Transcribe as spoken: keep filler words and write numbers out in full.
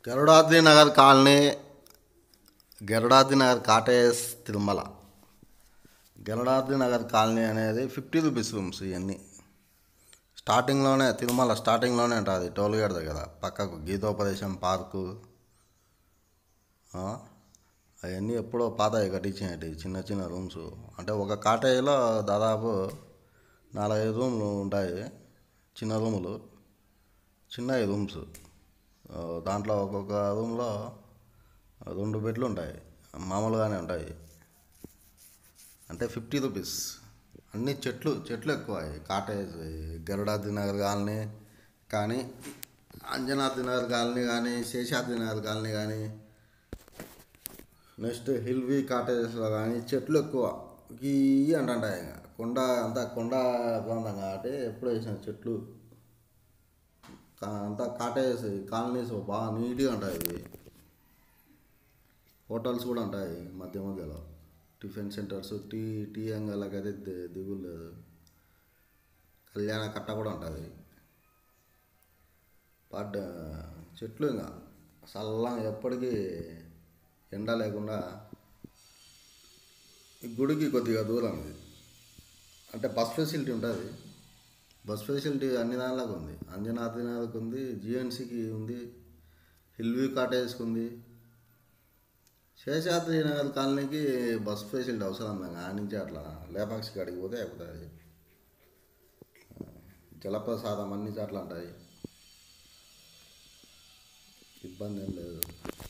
Garudadri Nagar colony, Garudadri Nagar cottage Tirumala. Garudadri Nagar colony అనేది fifty rupees rooms. ఇవన్నీ స్టార్టింగ్లోనే, తిరుమల స్టార్టింగ్లోనే ఉంటుంది. టోల్ గేట్ దగ్గర పక్కకు గీతోపదేశం పార్కు, అవన్నీ ఎప్పుడో పాతవి కట్టించినవి చిన్న చిన్న రూమ్స్. అంటే ఒక కాటేజ్లో దాదాపు నాలుగైదు రూమ్లు ఉంటాయి. చిన్న రూములు, చిన్నవి రూమ్స్. దాంట్లో ఒక్కొక్క రూమ్లో రెండు బెడ్లు ఉంటాయి, మామూలుగానే ఉంటాయి. అంటే ఫిఫ్టీ రూపీస్. అన్ని చెట్లు చెట్లు ఎక్కువ. కాటేజ్ గరుడాద్రి నగర్ కాలనీ కానీ, అంజనాద్రి నగర్ కాలనీ కానీ, శేషాద్రి నగర్ కాలనీ కానీ, నెక్స్ట్ హిల్వీ కాటేజెస్లో కానీ చెట్లు ఎక్కువ. ఈ అంటుంటాయి ఇంకా కొండ అంతా కొండ ప్రాంతం కాబట్టి ఎప్పుడు వేసిన చెట్లు అంతా కాటేజ్ కాలనీస్ బాగా నీట్గా ఉంటాయి. ఇవి హోటల్స్ కూడా ఉంటాయి మధ్య మధ్యలో, టిఫిన్ సెంటర్స్, టీ టీ అంగళ్ళకైతే దిగులు లేదు. కళ్యాణ కట్ట కూడా ఉంటుంది. బట్ చెట్లు ఇంకా చల్లగా ఎప్పటికీ ఎండ లేకుండా. ఈ గుడికి కొద్దిగా దూరం ఇది. అంటే బస్ ఫెసిలిటీ ఉంటుంది. బస్ ఫెసిలిటీ అన్ని దానిలాగా ఉంది. అంజనాద్రి నగర్కి ఉంది, జిఎన్సీకి ఉంది, హిల్వీ కాటేజ్కి ఉంది. శేషాద్రి నగర్ కాలనీకి బస్ ఫెసిలిటీ అవసరం లేదు. ఆ నుంచి అట్లా లేపాక్షి కాడికి పోతే అయిపోతుంది. జలప్రసాదం అన్ని చోట్ల ఉంటాయి, ఇబ్బంది ఏం లేదు.